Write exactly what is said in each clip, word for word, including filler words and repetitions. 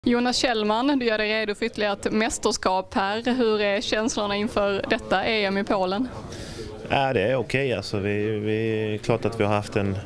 Jonas Kjellman, du gör dig redo för ytterligare ett mästerskap här. Hur är känslorna inför detta E M i Polen? Ja, det är okej. Alltså, vi, vi, klart att vi har haft en,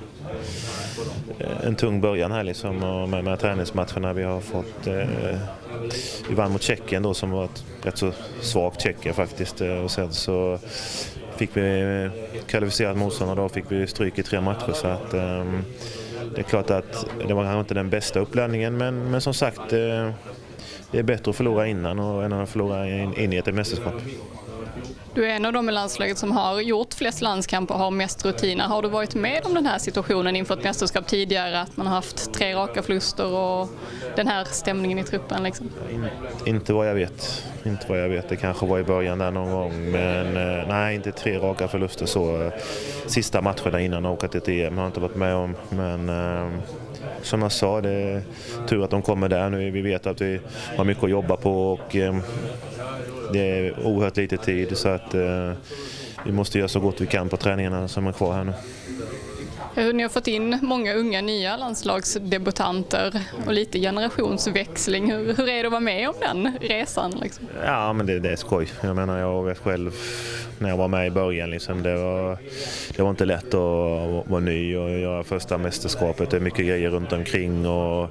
en tung början här liksom, och med, med träningsmatcherna. Vi har fått eh, vi vann mot Tjeckien då, som var ett rätt så svagt Tjeckien faktiskt. Och sen så fick vi kvalificerat motståndare, då fick vi stryk i tre matcher. Så att, eh, det är klart att det var inte den bästa uppladdningen, men, men som sagt, eh, det är bättre att förlora innan och än att förlora in, in i ett mästerskap. Du är en av de i landslaget som har gjort flest landskamper och har mest rutiner. Har du varit med om den här situationen inför ett mästerskap tidigare? Att man har haft tre raka förluster och den här stämningen i truppen? Liksom? In, inte vad jag vet. Inte vad jag vet. Det kanske var i början där någon gång. Men eh, nej, inte tre raka förluster så. Eh, sista matcherna innan åka till E M har jag inte varit med om. Men eh, som jag sa, det är tur att de kommer där nu. Vi vet att vi har mycket att jobba på och eh, det är oerhört lite tid, så att eh, vi måste göra så gott vi kan på träningarna som är kvar här nu. Ni har fått in många unga nya landslagsdebutanter och lite generationsväxling. Hur, hur är det att vara med om den resan? Liksom? Ja, men det, det är skoj. Jag menar, jag vet själv när jag var med i början. Liksom, det, var, det var inte lätt att vara ny och göra första mästerskapet. Det är mycket grejer runt omkring och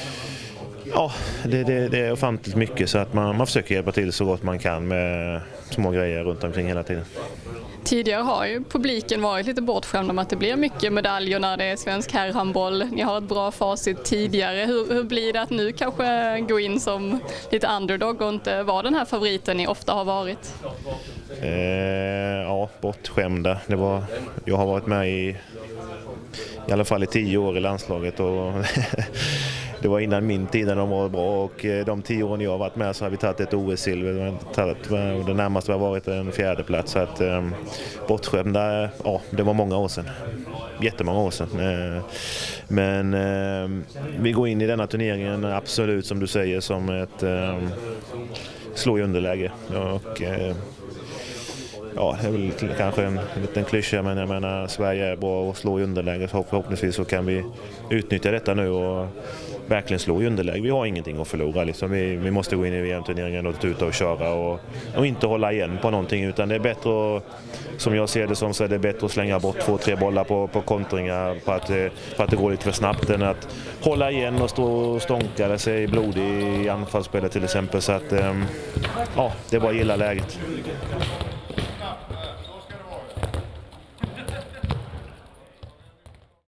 ja, det, det, det är ofantligt mycket, så att man, man försöker hjälpa till så gott man kan med små grejer runt omkring hela tiden. Tidigare har ju publiken varit lite bortskämd om att det blir mycket medaljer när det är svensk herrhandboll. Ni har ett bra facit tidigare. Hur, hur blir det att nu kanske gå in som lite underdog och inte vara den här favoriten ni ofta har varit? Eh, ja, bortskämda. Det var, jag har varit med i i alla fall i tio år i landslaget och det var innan min tid när de var bra, och de tio åren jag har varit med så har vi tagit ett O S-silver och det närmaste har varit en fjärde plats, så att eh, bortskämda, ja, det var många år sedan, jättemånga år sedan, eh, men eh, vi går in i denna turneringen absolut, som du säger, som ett eh, slå i underläge och eh, ja, det är väl kanske en liten klyscha, men jag menar, Sverige är bra att slå i underläge, så förhoppningsvis så kan vi utnyttja detta nu och verkligen slå i underläge. Vi har ingenting att förlora. Liksom. Vi, vi måste gå in i V M-turneringen och ut och köra och, och inte hålla igen på någonting, utan det är bättre att, som jag ser det som, så är det bättre att slänga bort två, tre bollar på, på kontringar på att, på att det går lite för snabbt än att hålla igen och stå och stånka sig blodig i anfallsspelet till exempel. Så att, ja, det är bara att gilla läget.